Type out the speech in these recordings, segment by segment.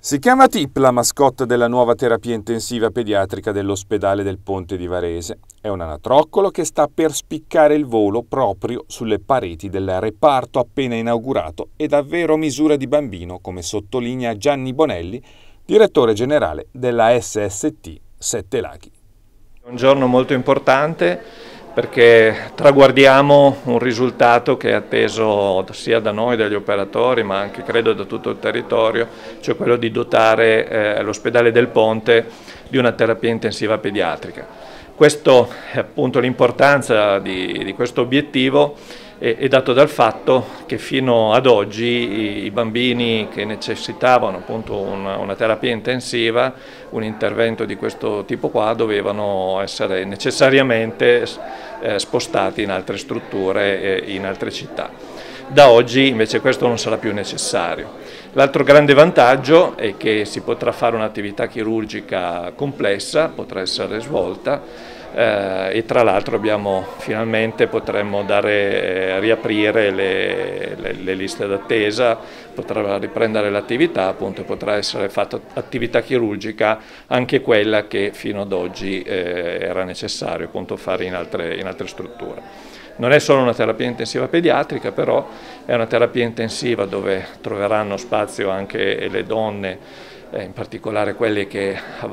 Si chiama Tip la mascotte della nuova terapia intensiva pediatrica dell'ospedale del Ponte di Varese. È un anatroccolo che sta per spiccare il volo proprio sulle pareti del reparto appena inaugurato e davvero misura di bambino, come sottolinea Gianni Bonelli, direttore generale della SST Sette Laghi. È un giorno molto importante perché traguardiamo un risultato che è atteso sia da noi, dagli operatori, ma anche credo da tutto il territorio, cioè quello di dotare l'ospedale del Ponte di una terapia intensiva pediatrica. Questo è appunto l'importanza di questo obiettivo è dato dal fatto che fino ad oggi i bambini che necessitavano appunto una terapia intensiva, un intervento di questo tipo qua, dovevano essere necessariamente spostati in altre strutture e in altre città. Da oggi invece questo non sarà più necessario. L'altro grande vantaggio è che si potrà fare un'attività chirurgica complessa, potrà essere svolta, e tra l'altro finalmente potremmo riaprire le liste d'attesa, potrà riprendere l'attività, appunto potrà essere fatta attività chirurgica anche quella che fino ad oggi era necessario appunto fare in altre strutture. Non è solo una terapia intensiva pediatrica, però è una terapia intensiva dove troveranno spazio anche le donne, in particolare quelle che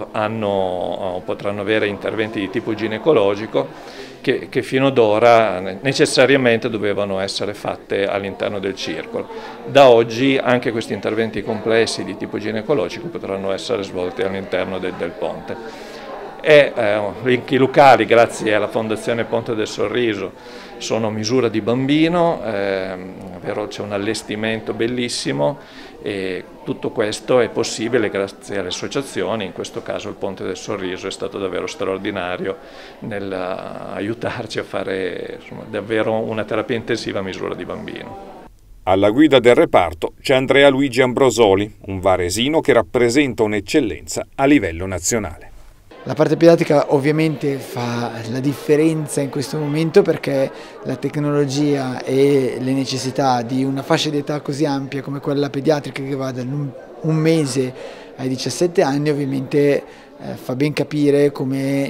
potranno avere interventi di tipo ginecologico, che fino ad ora necessariamente dovevano essere fatte all'interno del circolo. Da oggi anche questi interventi complessi di tipo ginecologico potranno essere svolti all'interno del ponte. I locali, grazie alla Fondazione Ponte del Sorriso, sono a misura di bambino, c'è un allestimento bellissimo e tutto questo è possibile grazie alle associazioni. In questo caso il Ponte del Sorriso è stato davvero straordinario nell'aiutarci a fare davvero una terapia intensiva a misura di bambino. Alla guida del reparto c'è Andrea Luigi Ambrosoli, un varesino che rappresenta un'eccellenza a livello nazionale. La parte pediatrica ovviamente fa la differenza in questo momento perché la tecnologia e le necessità di una fascia di età così ampia come quella pediatrica, che va da un mese ai 17 anni, ovviamente fa ben capire come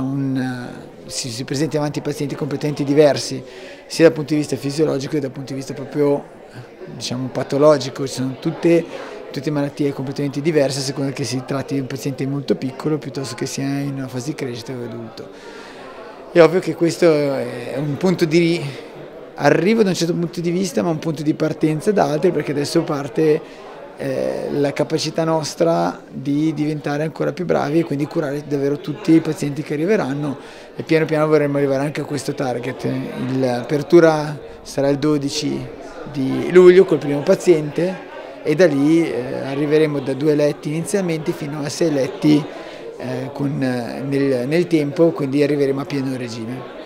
si presenti avanti i pazienti completamente diversi, sia dal punto di vista fisiologico che dal punto di vista proprio patologico. Ci sono tutte malattie completamente diverse a seconda che si tratti di un paziente molto piccolo piuttosto che sia in una fase di crescita o adulto. È ovvio che questo è un punto di arrivo da un certo punto di vista, ma un punto di partenza da altri, perché adesso parte la capacità nostra di diventare ancora più bravi e quindi curare davvero tutti i pazienti che arriveranno, e piano piano vorremmo arrivare anche a questo target. L'apertura sarà il 12 di luglio col primo paziente, e da lì arriveremo da 2 letti inizialmente fino a 6 letti nel tempo, quindi arriveremo a pieno regime.